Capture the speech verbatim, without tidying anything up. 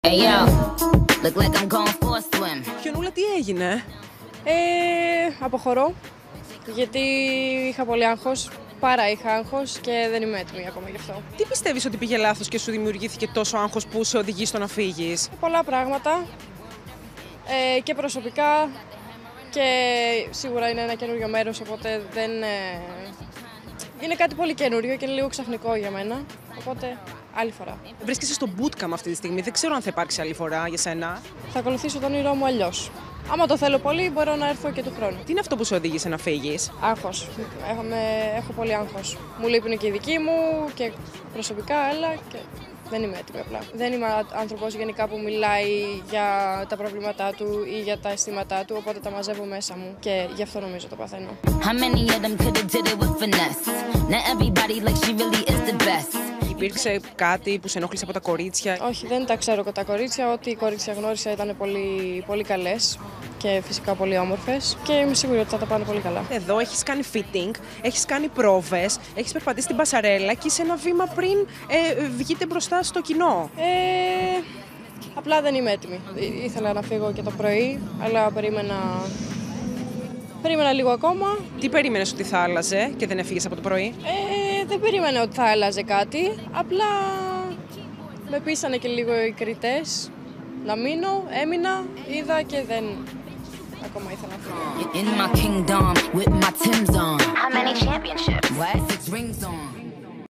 Χιονούλα, τι έγινε? Ε, αποχωρώ, γιατί είχα πολύ άγχος, πάρα είχα άγχος και δεν είμαι έτοιμη ακόμα γι' αυτό. Τι πιστεύεις ότι πήγε λάθος και σου δημιουργήθηκε τόσο άγχος που σε οδηγεί στο να φύγεις? Πολλά πράγματα ε, και προσωπικά και σίγουρα είναι ένα καινούριο μέρος, οπότε δεν... Ε, είναι κάτι πολύ καινούριο και είναι λίγο ξαφνικό για μένα, οπότε άλλη φορά. Βρίσκεσαι στο bootcamp αυτή τη στιγμή, δεν ξέρω αν θα υπάρξει άλλη φορά για σένα. Θα ακολουθήσω τον όνειρό μου αλλιώς. Άμα το θέλω πολύ, μπορώ να έρθω και του χρόνου. Τι είναι αυτό που σε οδήγησε να φύγεις? Άγχος. Έχω, με, έχω πολύ άγχος. Μου λείπουν και οι δικοί μου και προσωπικά, αλλά και δεν είμαι έτοιμη απλά. Δεν είμαι άνθρωπος γενικά που μιλάει για τα προβλήματά του ή για τα αισθήματά του, οπότε τα μαζεύω μέσα μου και γι' αυτό νομίζω το παθαίνω. Υπήρξε κάτι που σε ενόχλησε από τα κορίτσια? Όχι, δεν τα ξέρω τα κορίτσια. Ό,τι κορίτσια γνώρισα ήταν πολύ, πολύ καλές και φυσικά πολύ όμορφες και είμαι σίγουρη ότι θα τα πάνε πολύ καλά. Εδώ έχεις κάνει fitting, έχεις κάνει πρόβες, έχεις περπατήσει στην πασαρέλα και είσαι ένα βήμα πριν ε, βγείτε μπροστά στο κοινό. Ε, απλά δεν είμαι έτοιμη. Ήθελα να φύγω και το πρωί, αλλά περίμενα, περίμενα λίγο ακόμα. Τι περίμενες ότι θα άλλαζε και δεν έφυγες από το πρωί? Ε, δεν περίμενα ότι θα άλλαζε κάτι, απλά με πείσανε και λίγο οι κριτές να μείνω, έμεινα, είδα και δεν... Ακόμα ήθελα να φύγω.